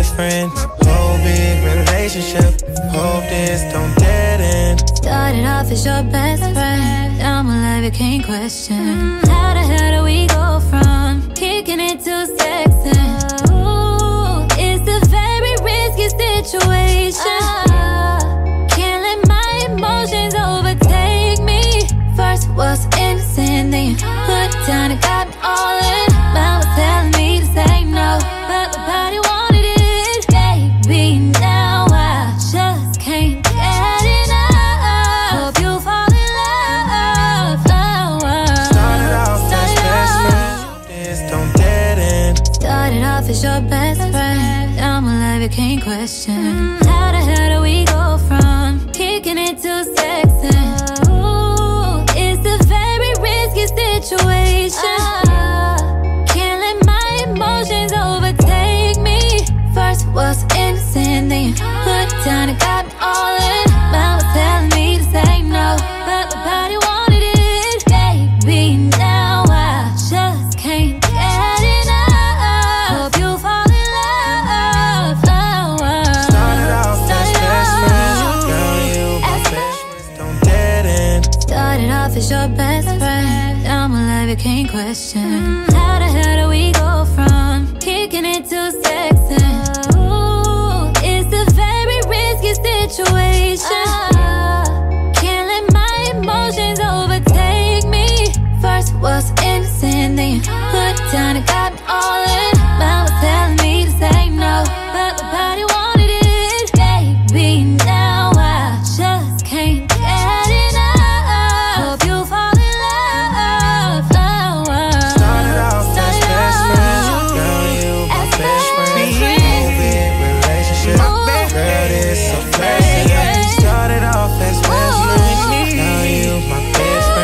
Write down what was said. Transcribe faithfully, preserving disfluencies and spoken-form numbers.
best friend. Whole big relationship. Hope this don't dead end. Started off as your best friend. Now my life you can't question. How the hell do we go from kicking it to sexing? Ooh, it's a very risky situation. Can't let my emotions overtake me. First was innocent, then you put it down and got me all in. Mama was telling me to say no, but my body wanted it. Baby, now I just can't get enough. Hope you fall in love. Oh, oh. Started off as best friends. This don't dead end. Started off as your best friend. Now my life you can't question. How the hell do we go from kicking it to sexing? Ooh, it's a very risky situation. Can't let my emotions overtake me. First was innocent, then you put it down and got me all in. Mama was telling me to say no, but my body wanted it. Baby, now I just can't get enough. Hope you fall in love. Oh, oh. Started off as best friends. Girl, you my best friend. Don't dead end. Started off as your best friend. Now my life you can't question.